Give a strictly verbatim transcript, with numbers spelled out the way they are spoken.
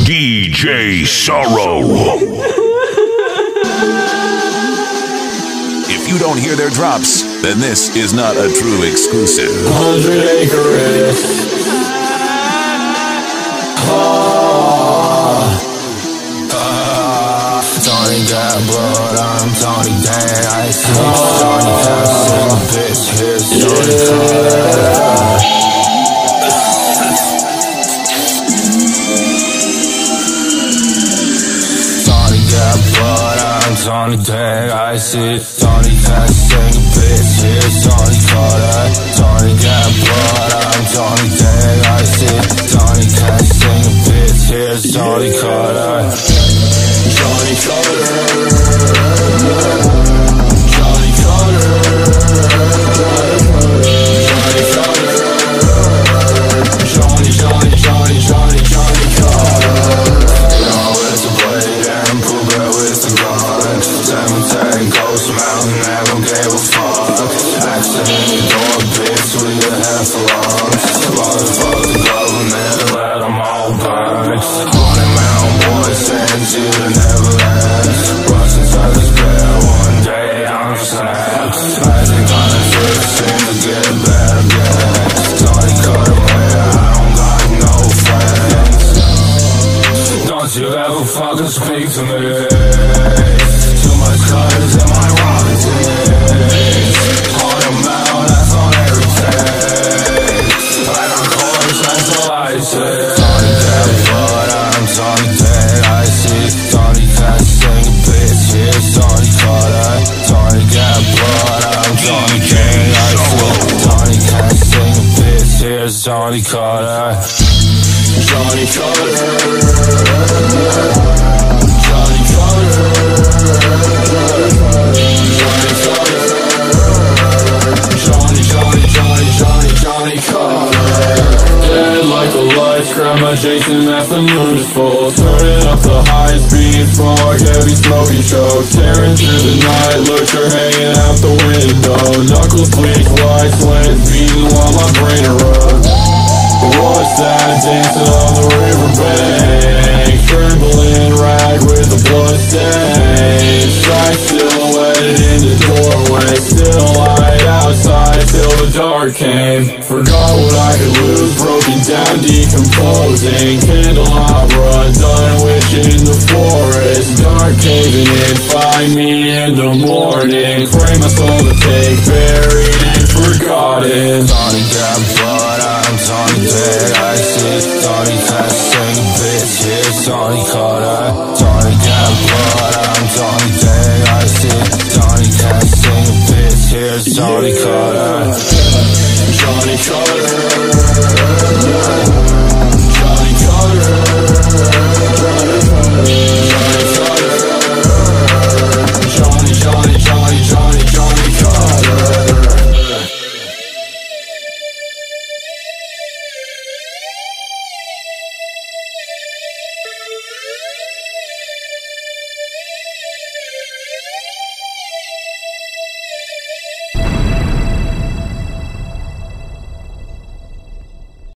D J Sorrow. If you don't hear their drops, then this is not a true exclusive. Hundred acres. Oh. Uh, Johnny got blood, I'm Johnny Dang. I see oh. Johnny got a bitch. Here's Johnny yeah. Johnny got blood, I'm Johnny Dang. I see Johnny got sing a bitch. Here's Johnny Carter. Johnny got blood, I'm Johnny Dang. I see Johnny got sing a bitch. Here's Johnny Carter. Johnny Carter. Johnny Carter. Johnny Carter. Johnny, Johnny, Johnny, Johnny, Johnny Carter. Now with the blade and poop it with the gun. Sematary Ghost Mountain, never gave a fuck. Accidentally door bitch with a half a lungs. Motherfuck the government, let them all burn. Haunted mountain boy sends you to Neverland. Rush inside this bed one day, I'm snapped. Magic on the first seem to get better again. Johnny Carter, man, I don't got no friends. Don't you ever fucking speak to me. Too much colors in my rocket days. Haunted mountain, that's on everything. I got colors, that's all I say. Johnny got blood, I'm Johnny Dang. I see Johnny got sing a bitch. Here's Johnny Carter. Johnny got blood, I'm Johnny Dang. I see Johnny got sing a bitch. Here's Johnny Carter. Johnny Carter. Johnny Carter. Johnny Carter. Johnny, Johnny, Johnny, Johnny, Johnny Carter. Dead like a light, grab my Jason afternoon is full. Turning up the highest beat, fog, heavy smoky choke. Tearing through the night, look her hanging out the window. Knuckles bleed, white sweat beating while my brain erupts. What's that dancing on the riverbank? Trembling rag with the blood stain. Sight silhouetted in the doorway. Still light outside till the dark came. Forgot what I could lose, broken down, decomposing. Candelabra, done witching the forest. Dark caving in, find me in the morning. Pray my soul to take, buried and forgotten. Johnny got blood, I'm Johnny Dang. I see Johnny got sing a bitch. Here's Johnny Carter.